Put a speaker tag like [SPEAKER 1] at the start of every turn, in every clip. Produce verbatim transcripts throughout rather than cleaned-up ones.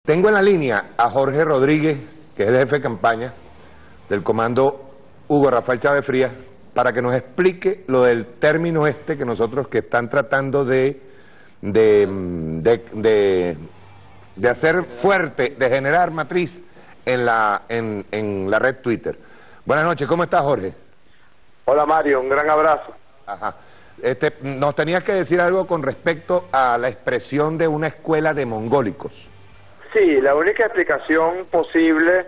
[SPEAKER 1] Tengo en la línea a Jorge Rodríguez, que es el jefe de campaña del comando Hugo Rafael Chávez Frías, para que nos explique lo del término este que nosotros que están tratando de, de, de, de, de hacer fuerte, de generar matriz en la, en, en la red Twitter. Buenas noches, ¿cómo estás, Jorge?
[SPEAKER 2] Hola, Mario, un gran abrazo.
[SPEAKER 1] Ajá. Este, nos tenías que decir algo con respecto a la expresión de una escuela de mongólicos.
[SPEAKER 2] Sí, la única explicación posible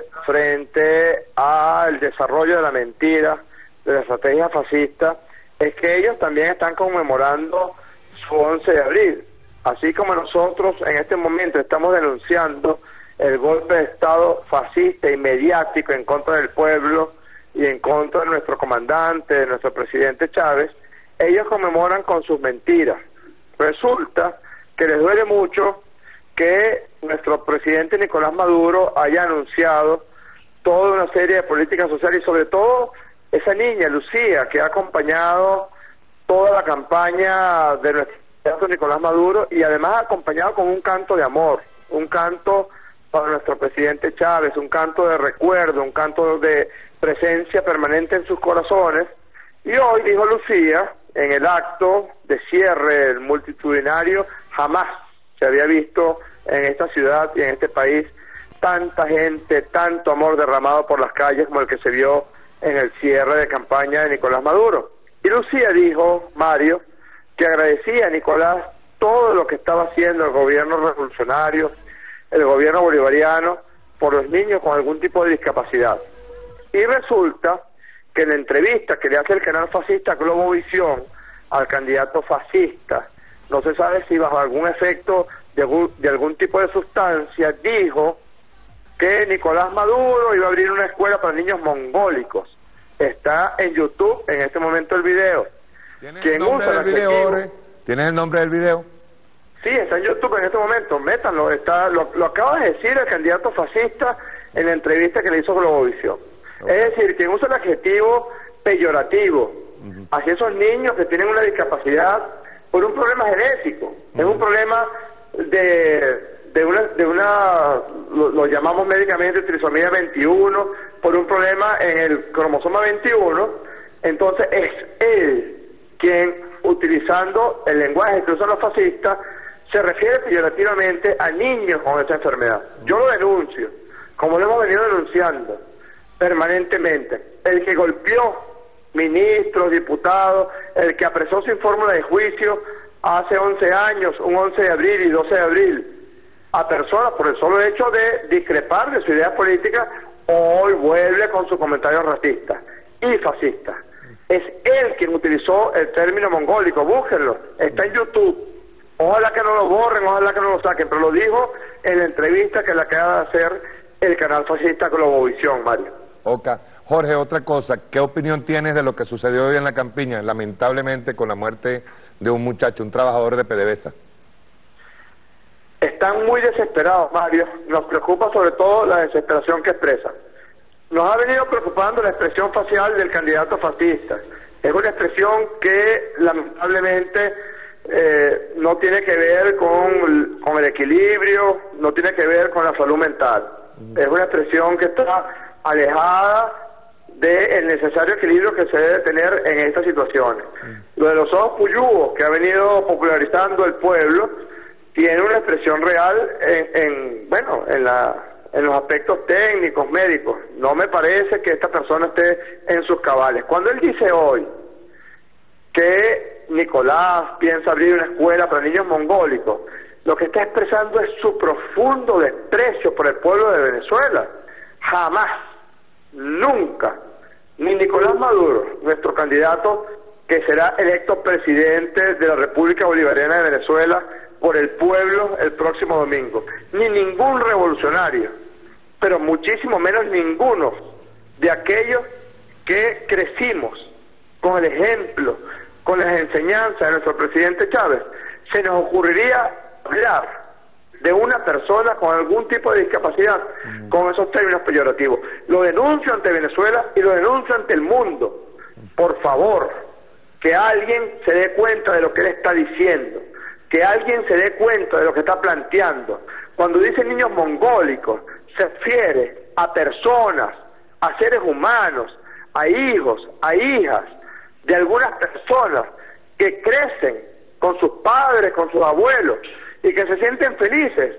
[SPEAKER 2] frente al desarrollo de la mentira, de la estrategia fascista, es que ellos también están conmemorando su once de abril, así como nosotros en este momento estamos denunciando el golpe de Estado fascista y mediático en contra del pueblo y en contra de nuestro comandante, de nuestro presidente Chávez. Ellos conmemoran con sus mentiras. Resulta que les duele mucho que nuestro presidente Nicolás Maduro haya anunciado toda una serie de políticas sociales y sobre todo esa niña, Lucía, que ha acompañado toda la campaña de nuestro presidente Nicolás Maduro y además acompañado con un canto de amor, un canto para nuestro presidente Chávez, un canto de recuerdo, un canto de presencia permanente en sus corazones. Y hoy, dijo Lucía, en el acto de cierre del multitudinario, jamás se había visto en esta ciudad y en este país tanta gente, tanto amor derramado por las calles como el que se vio en el cierre de campaña de Nicolás Maduro. Y Lucía dijo, Mario, que agradecía a Nicolás todo lo que estaba haciendo el gobierno revolucionario, el gobierno bolivariano, por los niños con algún tipo de discapacidad. Y resulta que en la entrevista que le hace el canal fascista Globovisión al candidato fascista, no se sabe si bajo algún efecto de algún, de algún tipo de sustancia, dijo que Nicolás Maduro iba a abrir una escuela para niños mongólicos. Está en YouTube en este momento el video.
[SPEAKER 1] ¿Tienes el nombre del video, Jorge? ¿Tienes el nombre del video?
[SPEAKER 2] Sí, está en YouTube en este momento, métanlo, está, lo, lo acaba de decir el candidato fascista en la entrevista que le hizo Globovisión. Okay. Es decir, quien usa el adjetivo peyorativo uh-huh. hacia esos niños que tienen una discapacidad por un problema genético, uh-huh. es un problema de, de una, de una lo, lo llamamos médicamente trisomía veintiuno, por un problema en el cromosoma veintiuno, entonces es él quien, utilizando el lenguaje que usan los fascistas, se refiere peyorativamente a niños con esa enfermedad. Yo lo denuncio, como lo hemos venido denunciando permanentemente. El que golpeó ministros, diputados, el que apresó sin fórmula de juicio hace once años, un once de abril y doce de abril, a personas por el solo hecho de discrepar de su idea política, hoy vuelve con sus comentarios racistas y fascistas. Es él quien utilizó el término mongólico, búsquenlo, está en YouTube. Ojalá que no lo borren, ojalá que no lo saquen, pero lo dijo en la entrevista que le acaba de hacer el canal fascista Globovisión, Mario.
[SPEAKER 1] Ok. Jorge, otra cosa, ¿qué opinión tienes de lo que sucedió hoy en la campiña, lamentablemente con la muerte de un muchacho, un trabajador de PDVSA?
[SPEAKER 2] Están muy desesperados, Mario. Nos preocupa sobre todo la desesperación que expresan. Nos ha venido preocupando la expresión facial del candidato fascista. Es una expresión que lamentablemente eh, no tiene que ver con, con el equilibrio, no tiene que ver con la salud mental. Uh-huh. Es una expresión que está alejada del necesario equilibrio que se debe tener en estas situaciones. Uh-huh. Lo de los ojos puyúos que ha venido popularizando el pueblo tiene una expresión real en, en bueno, en la en los aspectos técnicos, médicos. No me parece que esta persona esté en sus cabales. Cuando él dice hoy que Nicolás piensa abrir una escuela para niños mongólicos, lo que está expresando es su profundo desprecio por el pueblo de Venezuela. Jamás, nunca, ni Nicolás Maduro, nuestro candidato que será electo presidente de la República Bolivariana de Venezuela por el pueblo el próximo domingo, ni ningún revolucionario, pero muchísimo menos ninguno de aquellos que crecimos con el ejemplo, con las enseñanzas de nuestro presidente Chávez, se nos ocurriría hablar de una persona con algún tipo de discapacidad mm. con esos términos peyorativos. Lo denuncio ante Venezuela y lo denuncio ante el mundo. Por favor, que alguien se dé cuenta de lo que él está diciendo, que alguien se dé cuenta de lo que está planteando. Cuando dice niños mongólicos, se refiere a personas, a seres humanos, a hijos, a hijas de algunas personas que crecen con sus padres, con sus abuelos, y que se sienten felices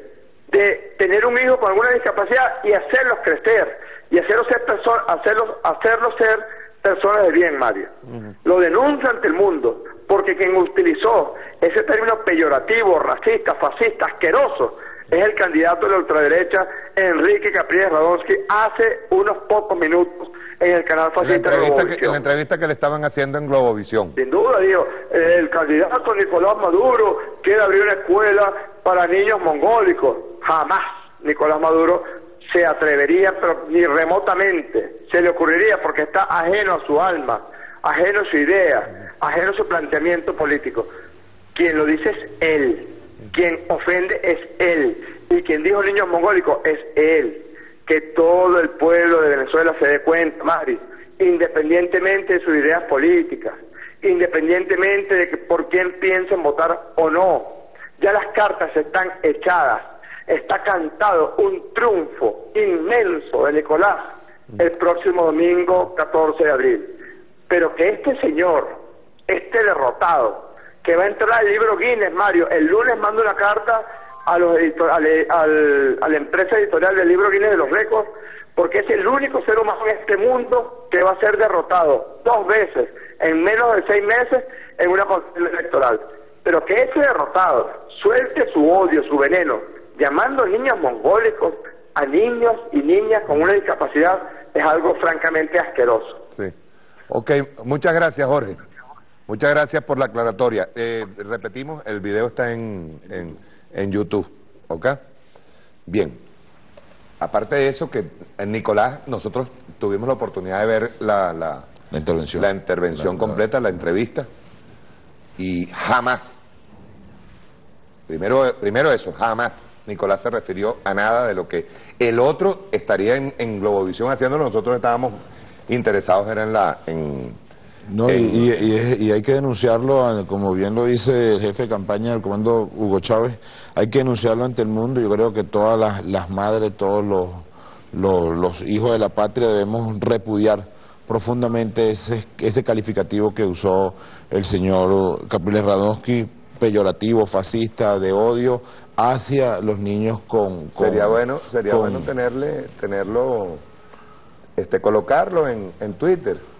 [SPEAKER 2] de tener un hijo con alguna discapacidad y hacerlos crecer, y hacerlos ser, perso- hacerlos, hacerlos ser personas de bien, Mario. Uh-huh. Lo denuncia ante el mundo, porque quien utilizó ese término peyorativo, racista, fascista, asqueroso, es el candidato de la ultraderecha, Enrique Capriles Radonsky, hace unos pocos minutos en el canal fascista de Globovisión.
[SPEAKER 1] Que, en la entrevista que le estaban haciendo en Globovisión.
[SPEAKER 2] Sin duda, digo, el candidato Nicolás Maduro quiere abrir una escuela para niños mongólicos. Jamás Nicolás Maduro se atrevería, pero ni remotamente se le ocurriría, porque está ajeno a su alma, ajeno a su idea, ajeno a su planteamiento político. Quien lo dice es él, quien ofende es él, y quien dijo niños mongólicos es él. Que todo el pueblo de Venezuela se dé cuenta, Mari, independientemente de sus ideas políticas, independientemente de que por quién piensen votar o no, ya las cartas están echadas, está cantado un triunfo inmenso de Nicolás el próximo domingo catorce de abril, pero que este señor, este derrotado, que va a entrar al libro Guinness, Mario, el lunes manda una carta a, los editor, al, al, a la empresa editorial del libro Guinness de los récords, porque es el único ser humano en este mundo que va a ser derrotado dos veces en menos de seis meses en una contienda electoral. Pero que ese derrotado suelte su odio, su veneno, llamando niños mongólicos a niños y niñas con una discapacidad, es algo francamente asqueroso.
[SPEAKER 1] Sí. Ok, muchas gracias, Jorge. Muchas gracias por la aclaratoria. Eh, repetimos, el video está en, en, en YouTube, ¿ok? Bien. Aparte de eso, que en Nicolás nosotros tuvimos la oportunidad de ver la, la,
[SPEAKER 3] la intervención,
[SPEAKER 1] la intervención
[SPEAKER 3] la,
[SPEAKER 1] completa, la entrevista, y jamás, primero, primero eso, jamás Nicolás se refirió a nada de lo que el otro estaría en, en Globovisión haciéndolo. Nosotros estábamos interesados era en la... En,
[SPEAKER 3] No,
[SPEAKER 1] en,
[SPEAKER 3] y, y, y, y hay que denunciarlo, como bien lo dice el jefe de campaña del comando Hugo Chávez, hay que denunciarlo ante el mundo. Yo creo que todas las, las madres, todos los, los, los hijos de la patria debemos repudiar profundamente ese, ese calificativo que usó el señor Capriles Radonsky, peyorativo, fascista, de odio hacia los niños con... con
[SPEAKER 1] sería bueno, sería
[SPEAKER 3] con,
[SPEAKER 1] bueno tenerle, tenerlo, este, colocarlo en, en Twitter.